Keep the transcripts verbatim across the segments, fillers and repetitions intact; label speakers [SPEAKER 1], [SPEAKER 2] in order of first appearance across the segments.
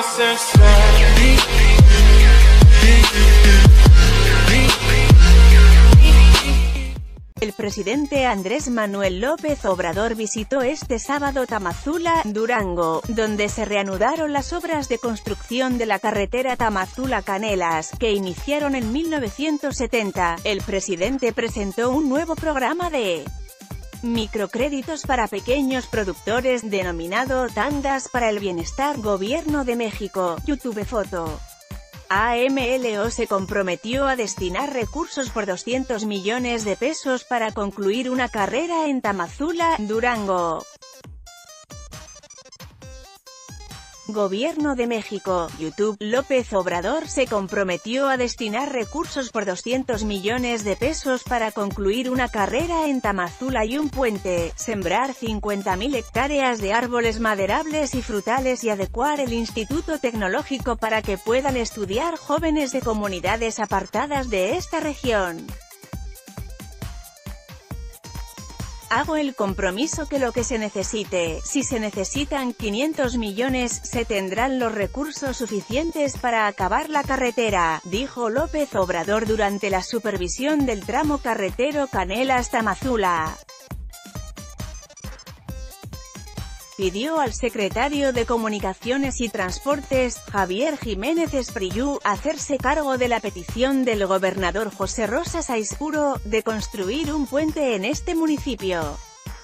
[SPEAKER 1] El presidente Andrés Manuel López Obrador visitó este sábado Tamazula, Durango, donde se reanudaron las obras de construcción de la carretera Tamazula-Canelas, que iniciaron en mil novecientos setenta. El presidente presentó un nuevo programa de microcréditos para pequeños productores denominado Tandas para el Bienestar. Gobierno de México. YouTube foto. A M L O se comprometió a destinar recursos por doscientos millones de pesos para concluir una carrera en Tamazula, Durango. Gobierno de México. YouTube. López Obrador se comprometió a destinar recursos por doscientos millones de pesos para concluir una carrera en Tamazula y un puente, sembrar cincuenta mil hectáreas de árboles maderables y frutales y adecuar el Instituto Tecnológico para que puedan estudiar jóvenes de comunidades apartadas de esta región. Hago el compromiso que lo que se necesite, si se necesitan quinientos millones, se tendrán los recursos suficientes para acabar la carretera, dijo López Obrador durante la supervisión del tramo carretero Canelas-Tamazula. Pidió al secretario de Comunicaciones y Transportes, Javier Jiménez Espriu, hacerse cargo de la petición del gobernador José Rosa Saizpuro, de construir un puente en este municipio.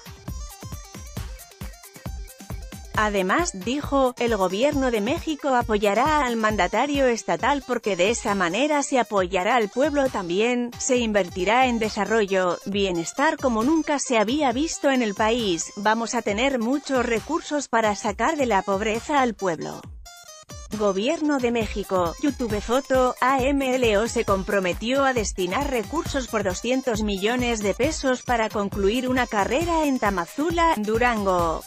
[SPEAKER 1] Además, dijo, el Gobierno de México apoyará al mandatario estatal porque de esa manera se apoyará al pueblo también, se invertirá en desarrollo, bienestar como nunca se había visto en el país, vamos a tener muchos recursos para sacar de la pobreza al pueblo. Gobierno de México. YouTube foto. A M L O se comprometió a destinar recursos por doscientos millones de pesos para concluir una carrera en Tamazula, Durango.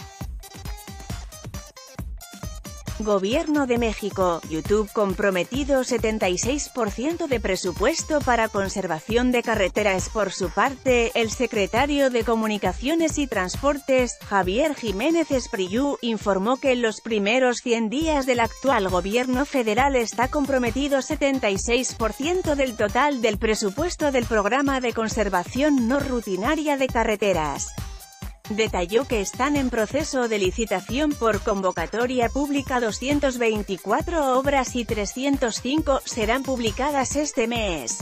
[SPEAKER 1] Gobierno de México. YouTube comprometido setenta y seis por ciento de presupuesto para conservación de carreteras. Por su parte, el secretario de Comunicaciones y Transportes, Javier Jiménez Espriu, informó que en los primeros cien días del actual gobierno federal está comprometido setenta y seis por ciento del total del presupuesto del programa de conservación no rutinaria de carreteras. Detalló que están en proceso de licitación por convocatoria pública doscientas veinticuatro obras y trescientas cinco serán publicadas este mes.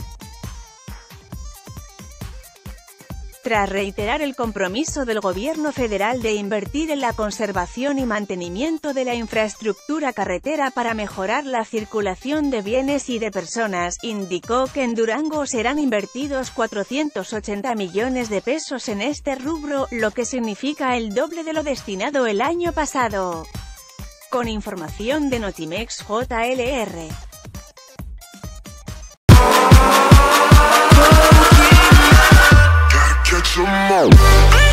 [SPEAKER 1] Tras reiterar el compromiso del gobierno federal de invertir en la conservación y mantenimiento de la infraestructura carretera para mejorar la circulación de bienes y de personas, indicó que en Durango serán invertidos cuatrocientos ochenta millones de pesos en este rubro, lo que significa el doble de lo destinado el año pasado. Con información de Notimex J L R.
[SPEAKER 2] Some more.